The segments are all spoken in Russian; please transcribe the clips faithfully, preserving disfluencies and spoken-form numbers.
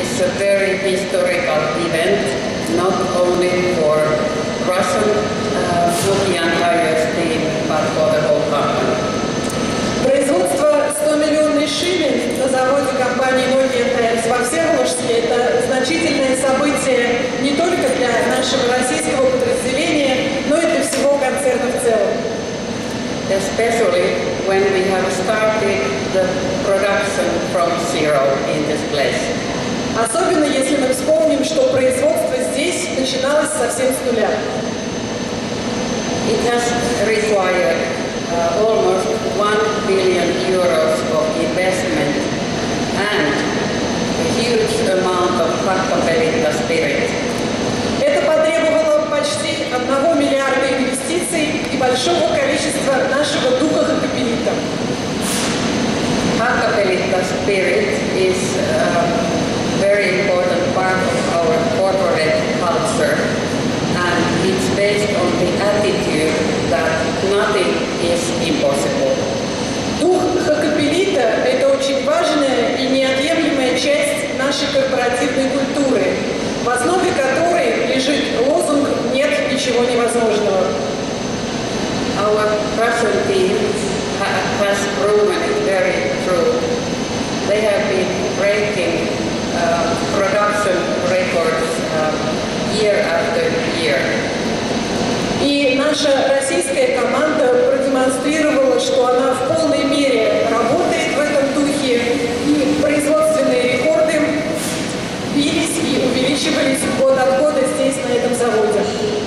is a very historical event, not only for Russian uh, Nokian Tires team, but for the whole company. Производство стомиллионной шины на заводе компании Nokian Tires во Всеволожске – это значительное событие не только для нашего российского подразделения, но и для всего концерна в целом. Especially when we have started the production from zero in this place. Особенно если мы вспомним, что производство здесь начиналось совсем с нуля. It has required uh, almost one billion euros of investment and a huge amount of Hakkapeliitta spirit. Это потребовало почти одного миллиарда инвестиций и большого количества нашего духа Hakkapeliitta. Hakkapeliitta spirit is a very important part of our corporate culture, and it's based on the attitude that nothing is impossible. Дух Hakkapeliitta – это очень важная и неотъемлемая часть нашей корпоративной культуры, в основе которой лежит лозунг «Нет ничего невозможного». Our Russian team ha has proven it very true. They have been breaking uh, production records uh, year after year. И наша российская команда продемонстрировала, что она в полной мере работает в этом духе, и производственные рекорды бились и увеличивались год от года здесь, на этом заводе.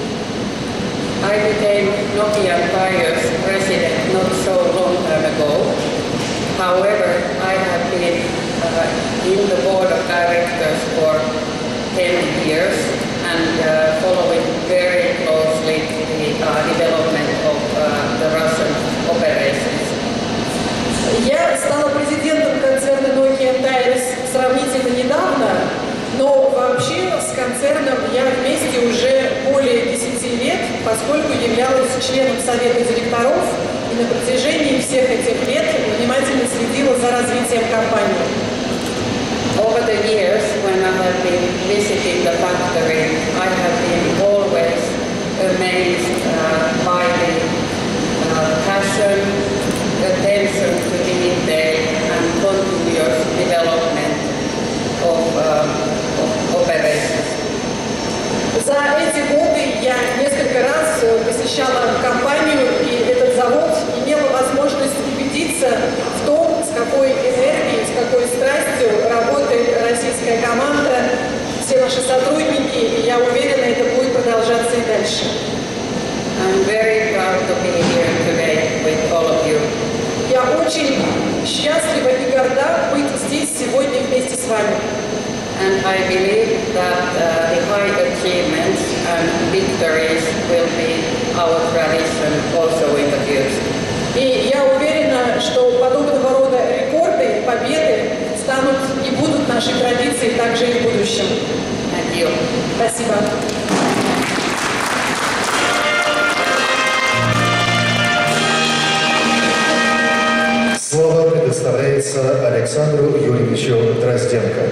I became Nokian Tires president not so long time ago. However, I have been uh, in the board of directors for ten years and uh, following very closely the uh, development of uh, the Russian operations. Я стала президентом концерна Nokian Tires сравнительно недавно, но вообще с концерном я вместе уже более десяти лет, поскольку являлась членом совета директоров и на протяжении всех этих лет внимательно следила за развитием компании. Over the years, when I have been visiting the factory, I have been always amazed uh, by the uh, passion, attention to detail, and continuous development of, uh, of operations. За эти годы я несколько раз посещала компанию, и этот завод имела возможность убедиться в том, с какой энергией, с какой страстью работает российская команда, все наши сотрудники, и я уверена, это будет продолжаться и дальше. I'm very proud to be here today with all of you. Я очень счастлива и горда быть здесь сегодня вместе с вами. And I believe that uh, the high achievements and victories will be our tradition also in the future. И я уверена, что подобного рода рекорды, победы станут и будут нашей традицией также и в будущем. Thank you. Спасибо. Слово предоставляется Александру Юрьевичу Дрозденко.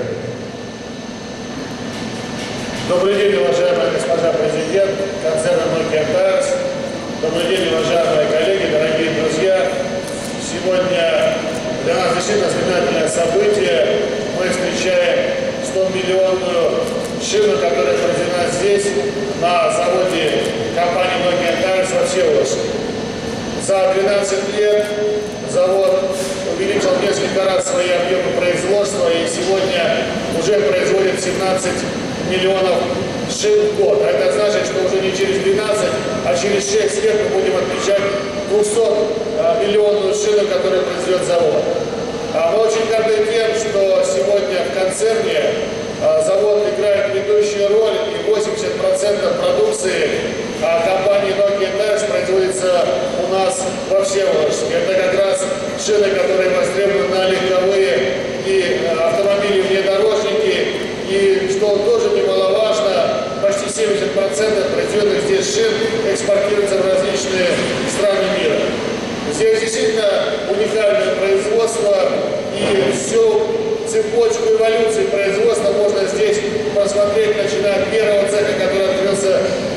Добрый день, уважаемая госпожа президент концерна Nokian Tires. Добрый день, уважаемые коллеги, дорогие друзья. Сегодня для нас действительно знаменательное событие. Мы встречаем стомиллионную шину, которая произведена здесь, на заводе компании Nokian Tires во Всеволожске. За двенадцать лет завод увеличил несколько раз свои объемы производства и сегодня уже производит семнадцать миллионов шин в год. А это значит, что уже не через двенадцать, а через шесть лет мы будем отмечать двухсотмиллионную шину, которую произведет завод. Мы очень горды тем, что сегодня в концерне завод играет ведущую роль, и восемьдесят процентов продукции компании Nokian Tires производится у нас во Всеволожске. Это как раз шины, которые востребованы на легковые и автомобили внедорожники. И что тоже немаловажно, почти семьдесят процентов произведенных здесь шин экспортируются в различные страны мира. Здесь действительно уникальное производство, и всю цепочку эволюции производства можно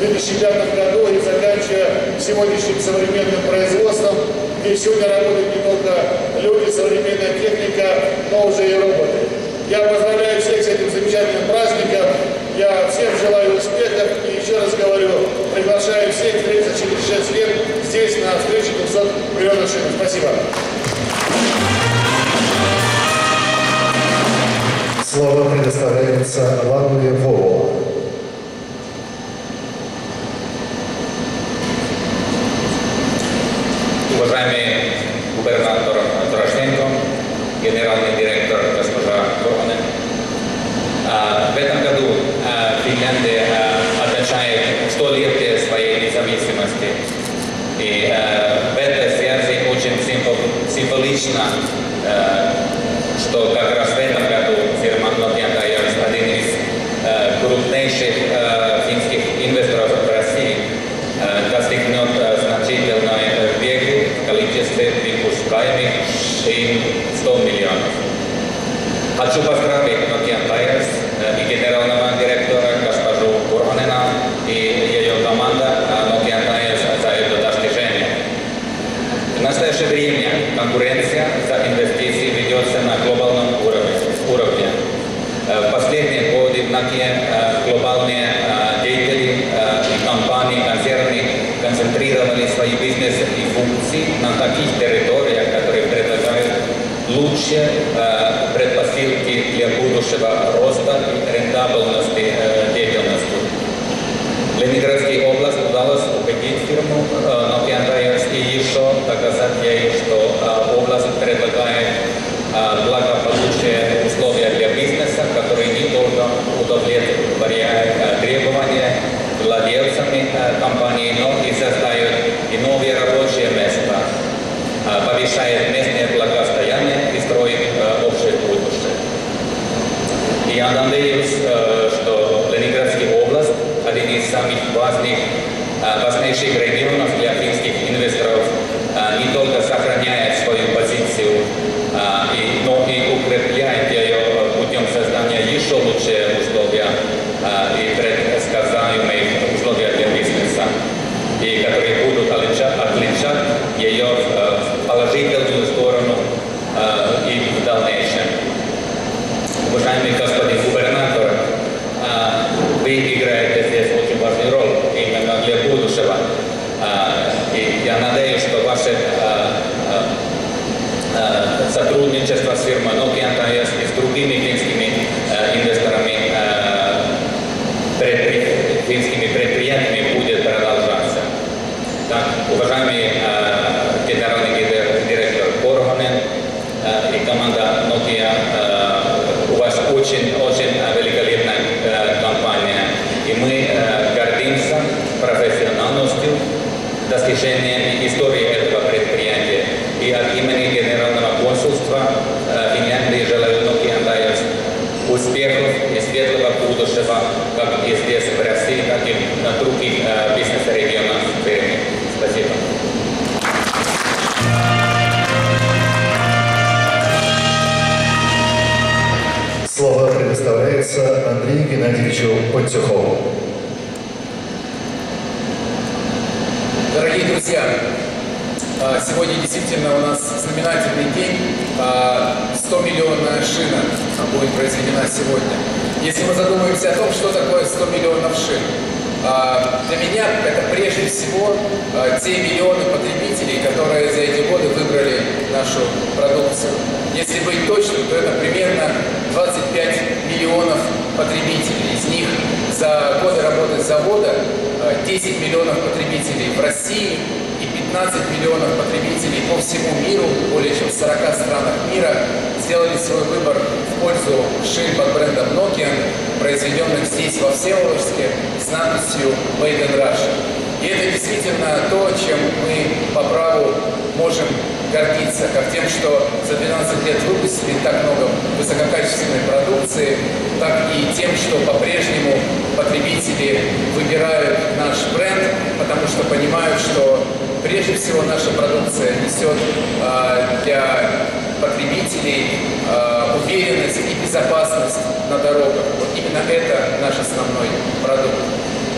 две тысячи пятом году и заканчивая сегодняшним современным производством, где сегодня работают не только люди, современная техника, но уже и роботы. Я поздравляю всех с этим замечательным праздником. Я всем желаю успехов и еще раз говорю, приглашаю всех встретиться через шесть лет здесь на встрече двухсот миллионов шин. Спасибо. Слово предоставляется Лавле Вову. Уважаемый губернатор Дорошенко, генеральный директор госпожа Корхонен, в этом году Финляндия отмечает столетие своей независимости. И в этой связи очень символично, что как раз в этом году фирма Nokian Tyres, один из крупнейших финских инвесторов в России, достигнет значительной веки в количестве выпускаемых шин сто миллионов. Хочу поздравить Nokian Tyres и генерального директора госпожу Корхонена и ее команда Nokian Tyres за это достижение. В настоящее время конкуренция за инвестиции ведется на глобальном уровне. В последние годы многие глобальные деятели и компании, концерны концентрировали свои бизнесы и функции на таких территориях, которые предлагают лучшие предпосылки для будущего роста и рентабельности деятельности. Ленинградской области удалось убедить фирму Nokian Tyres и еще доказать ей, что область предлагает благополучные условия для бизнеса, которые не только удовлетворяют требования владельцами компании, но и создают и новые рабочие места, повышает местное благосостояние и строит общее будущее. И я надеюсь, что Ленинградская область один из самых важных, важнейших регионов для финских инвесторов не только сохраняет свою позицию, но и укрепляет ее путем создания еще лучших условий и предсказуемых условий для бизнеса, и которые будут отличать ее в положительную сторону и в дальнейшем. Уважаемый господин губернатор, вы играете здесь очень важную роль именно для будущего. И я надеюсь, что ваше сотрудничество с фирмой Nokian Tyres и с другими финскими инвесторами, финскими предприятиями будет продолжаться. Так, уважаемый генеральный директор Корхонен и команда Nokia, у вас очень-очень великолепная компания. И мы гордимся профессиональностью, достижением истории этого предприятия. И от имени Генерального консульства Финляндии желаю Nokian Tyres успехов и светлого будущего, как и здесь, в России, так и на других бизнес-регионах в мире. Спасибо. Слово предоставляется Андрею Геннадьевичу Подтюхову. Дорогие друзья, сегодня действительно у нас знаменательный день. сто миллионная шина будет произведена сегодня. Если мы задумаемся о том, что такое сто миллионов шин, для меня это прежде всего те миллионы потребителей, которые за эти годы выбрали нашу продукцию. Если быть точным, то это примерно двадцать пять миллионов потребителей. Из них за годы работы завода десять миллионов потребителей в России и пятнадцать миллионов потребителей по всему миру, более чем в сорока странах мира, сделали свой выбор в пользу шин под брендом Nokian, произведенных здесь, во Всеволожске, с надписью Made in Russia. И это действительно то, чем мы по праву можем гордиться, как тем, что за двенадцать лет выпустили так много высококачественной продукции, так и тем, что по-прежнему потребители выбирают наш бренд, потому что понимают, что прежде всего наша продукция несет э, для потребителей э, уверенность и безопасность на дорогах. Вот именно это наш основной продукт.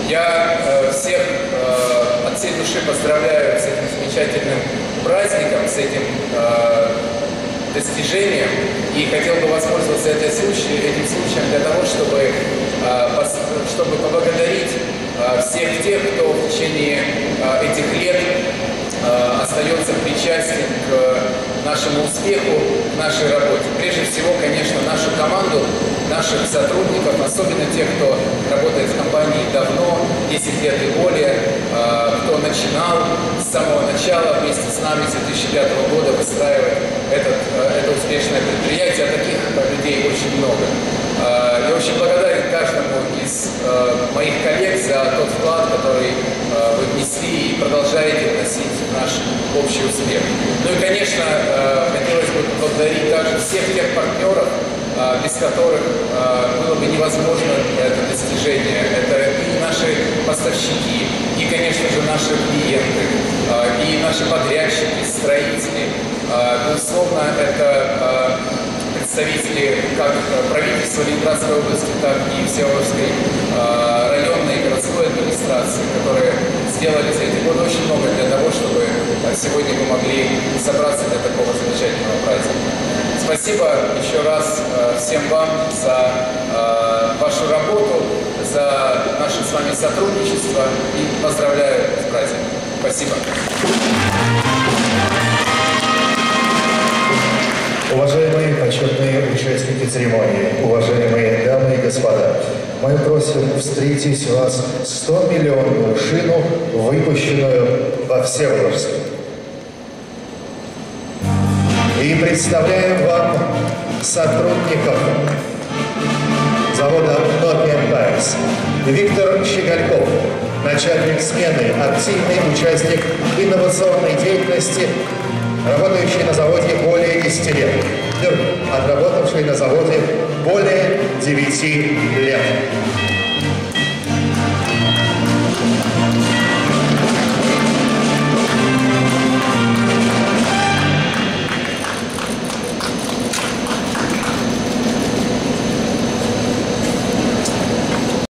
Я э, всех э, от всей души поздравляю с этим замечательным праздником, с этим э, достижением. И хотел бы воспользоваться этой случай, этим случаем для того, чтобы, э, пос, чтобы поблагодарить э, всех тех, кто в течение э, этих лет э, остается причастен к нашему успеху, к нашей работе. Прежде всего, конечно, нашу команду, наших сотрудников, особенно тех, кто работает в компании давно, десять лет и более, кто начинал с самого начала вместе с нами с две тысячи пятого года выстраивать этот, это успешное предприятие. Таких людей очень много. Я очень благодарен каждому из моих коллег за тот вклад, который вы внесли и продолжаете вносить в наш общий успех. Ну и, конечно, хотелось бы поблагодарить также всех тех партнеров, без которых было бы невозможно это достижение. Это и наши поставщики, и, конечно же, наши клиенты, и наши подрядчики, строители. Безусловно, это представители как правительства Ленинградской области, так и Всеволожской районной и городской администрации, которые сделали за эти годы очень много для того, чтобы сегодня мы могли собраться для такого замечательного праздника. Спасибо еще раз всем вам за вашу работу, за наше с вами сотрудничество и поздравляю с праздником. Спасибо. Уважаемые почетные участники церемонии, уважаемые дамы и господа, мы просим встретить вас сто-миллионную шину, выпущенную во Всеволожске. И представляем вам сотрудников завода Nokian Tires. Виктор Щегольков, начальник смены, активный участник инновационной деятельности, работающий на заводе более десяти лет, отработавший на заводе более девяти лет.